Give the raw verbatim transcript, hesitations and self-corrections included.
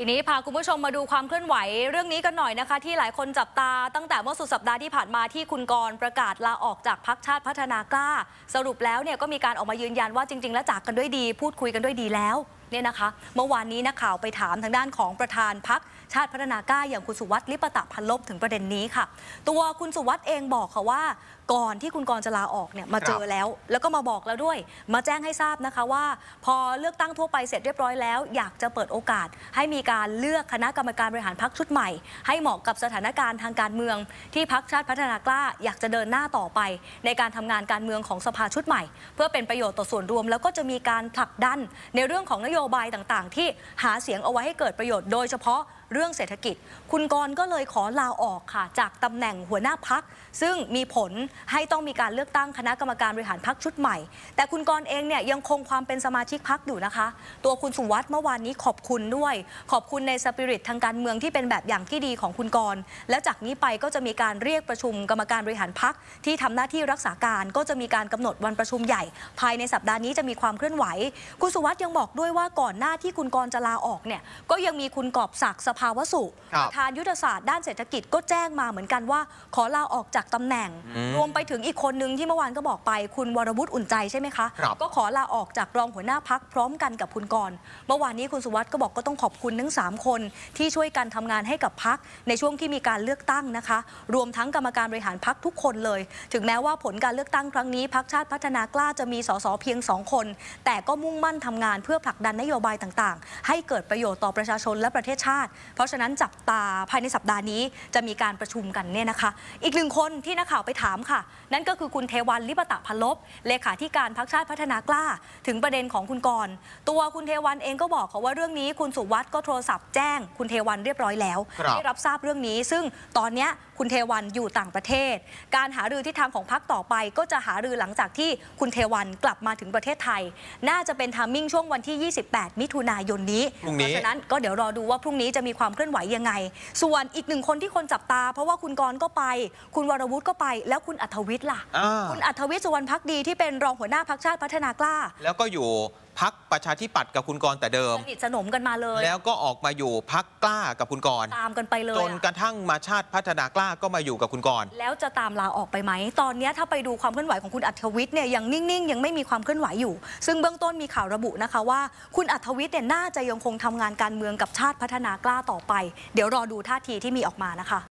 ทีนี้พาคุณผู้ชมมาดูความเคลื่อนไหวเรื่องนี้กันหน่อยนะคะที่หลายคนจับตาตั้งแต่เมื่อสุดสัปดาห์ที่ผ่านมาที่คุณกรณ์ประกาศลาออกจากพรรคชาติพัฒนากล้าสรุปแล้วเนี่ยก็มีการออกมายืนยันว่าจริงๆแล้วจากกันด้วยดีพูดคุยกันด้วยดีแล้วเนี่ยนะคะเมื่อวานนี้นักข่าวไปถามทางด้านของประธานพรรคชาติพัฒนากล้าอย่างคุณสุวัสดิ์ลิปตะพันลบถึงประเด็นนี้ค่ะตัวคุณสุวัสดิ์เองบอกค่ะว่าก่อนที่คุณกรณ์จะลาออกเนี่ยมาเจอแล้วแล้วก็มาบอกแล้วด้วยมาแจ้งให้ทราบนะคะว่าพอเลือกตั้งทั่วไปเสร็จเรียบร้อยแล้วอยากจะเปิดโอกาสให้มีการเลือกคณะกรรมการบริหารพรรคชุดใหม่ให้เหมาะกับสถานการณ์ทางการเมืองที่พรรคชาติพัฒนากล้าอยากจะเดินหน้าต่อไปในการทำงานการเมืองของสภาชุดใหม่เพื่อเป็นประโยชน์ต่อส่วนรวมแล้วก็จะมีการผลักดันในเรื่องของนโยบายต่างๆที่หาเสียงเอาไว้ให้เกิดประโยชน์โดยเฉพาะเรื่องเศรษฐกิจคุณกรณ์ก็เลยขอลาออกค่ะจากตำแหน่งหัวหน้าพรรคซึ่งมีผลให้ต้องมีการเลือกตั้งคณะกรรมการบริหารพรรคชุดใหม่แต่คุณกรณ์เองเนี่ยยังคงความเป็นสมาชิกพรรคอยู่นะคะตัวคุณสุวัสดิ์เมื่อวานนี้ขอบคุณด้วยขอบคุณในสปิริตทางการเมืองที่เป็นแบบอย่างที่ดีของคุณกรณ์แล้วจากนี้ไปก็จะมีการเรียกประชุมกรรมการบริหารพรรคที่ทำหน้าที่รักษาการก็จะมีการกำหนดวันประชุมใหญ่ภายในสัปดาห์นี้จะมีความเคลื่อนไหวคุณสุวัสดิ์ยังบอกด้วยว่าก่อนหน้าที่คุณกรณ์จะลาออกเนี่ยก็ยังมีคุณกอบศักดิ์สภาวสุประธานยุทธศาสตร์ด้านเศรษฐกิจก็แจ้งมาเหมือนกันว่าขอลาออกจากตำแหน่งรวมไปถึงอีกคนนึงที่เมื่อวานก็บอกไปคุณวรวุฒิอุ่นใจใช่ไหมคะก็ขอลาออกจากรองหัวหน้าพรรคพร้อมกันกับคุณกรณ์เมื่อวานนี้คุณสุวัสดิ์ก็บอกก็ต้องขอบคุณทั้งสามคนที่ช่วยกันทำงานให้กับพรรคในช่วงที่มีการเลือกตั้งนะคะรวมทั้งกรรมการบริหารพรรคทุกคนเลยถึงแม้ว่าผลการเลือกตั้งครั้งนี้พรรคชาติพัฒนากล้าจะมีสสเพียงสองคนแต่ก็มุ่งมั่นทำงานเพื่อผลักดันนโยบายต่างๆให้เกิดประโยชน์ต่อประชาชนและประเทศชาติเพราะฉะนั้นจับตาภายในสัปดาห์นี้จะมีการประชุมกันเนี่ยนะคะอีกหนึ่งคนที่นักข่าวไปถามค่ะนั่นก็คือคุณเทวันลิปตะพันลบเลขาธิการพรรคชาติพัฒนากล้าถึงประเด็นของคุณกรณ์ตัวคุณเทวันเองก็บอกเขาว่าเรื่องนี้คุณสุวัสดิ์ก็โทรศัพท์แจ้งคุณเทวันเรียบร้อยแล้วได้รับทราบเรื่องนี้ซึ่งตอนนี้คุณเทวันอยู่ต่างประเทศการหารือทิศทางของพรรคต่อไปก็จะหารือหลังจากที่คุณเทวันกลับมาถึงประเทศไทยน่าจะเป็นไทมิ่งช่วงวันที่ยี่สิบแปดมิถุนายนนี้เพราะฉะนั้นก็เดี๋ยวรอดูว่าพรุ่งนี้จะมีความเคลื่อนไหวยังไงส่วนอีกหนึ่งคนที่คนจับตาเพราะว่าคุณกรณ์ก็ไปคุณวรวุฒิก็ไปแล้วคุณอัธวิทย์ล่ะคุณอัธวิทย์สุวรรณภักดีที่เป็นรองหัวหน้าพรรคชาติพัฒนากล้าแล้วก็อยู่พรรคประชาธิปัตย์กับคุณกรณ์แต่เดิมสนิทสนมกันมาเลยแล้วก็ออกมาอยู่พรรคกล้ากับคุณกรณ์ตามกันไปเลยจนกระทั่งมาชาติพัฒนากล้าก็มาอยู่กับคุณกรณ์แล้วจะตามลาออกไปไหมตอนนี้ถ้าไปดูความเคลื่อนไหวของคุณอัธวิทย์เนี่ยยังนิ่งๆยังไม่มีความเคลื่อนไหวอยู่ซึ่งเบื้องต้นมีข่าวระบุนะคะว่าคุณอัธวิทย์เนี่ยน่าจะยังคงทำงานการเมืองกับชาติพัฒนากล้าต่อไปเดี๋ยวรอดูท่าทีที่มีออกมานะคะ